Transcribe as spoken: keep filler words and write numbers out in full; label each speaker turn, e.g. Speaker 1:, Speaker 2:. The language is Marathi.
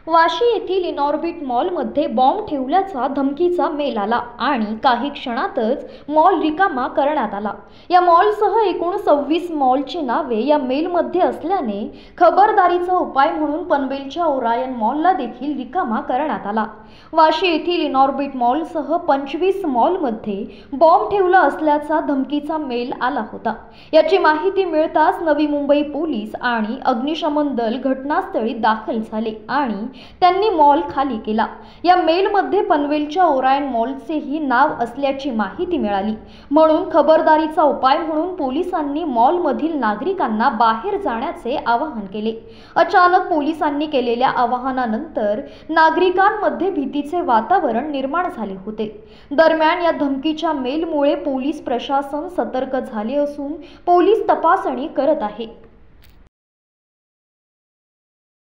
Speaker 1: वाशी येथील इनॉर्बिट मॉलमध्ये बॉम्ब ठेवल्याचा धमकीचा मेल आला आणि काही क्षणातच मॉल रिकामा करण्यात आला। या मॉलसह एकूण सव्वीस मॉलची नावे या मेलमध्ये असल्याने खबरदारीचा उपाय म्हणून पनवेलच्या ओरायन मॉलला देखील रिकामा करण्यात आला। वाशी येथील इनॉर्बिट मॉलसह पंचवीस मॉलमध्ये बॉम्ब ठेवला असल्याचा धमकीचा मेल आला होता। याची माहिती मिळताच नवी मुंबई पोलीस आणि अग्निशमन दल घटनास्थळी दाखल झाले आणि त्यांनी मॉल खाली केला। या मेलमध्ये पनवेलच्या ओरायन मॉलचेही नाव असल्याची माहिती मिळाली, म्हणून खबरदारीचा उपाय म्हणून पोलिसांनी मॉलमधील नागरिकांना बाहेर जाण्याचे आवाहन केले। अचानक पोलिसांनी केलेल्या आवाहनानंतर नागरिकांमध्ये भीतीचे वातावरण निर्माण झाले होते। दरम्यान या धमकीच्या मेलमुळे पोलीस प्रशासन सतर्क झाले असून पोलीस तपासणी करत आहे।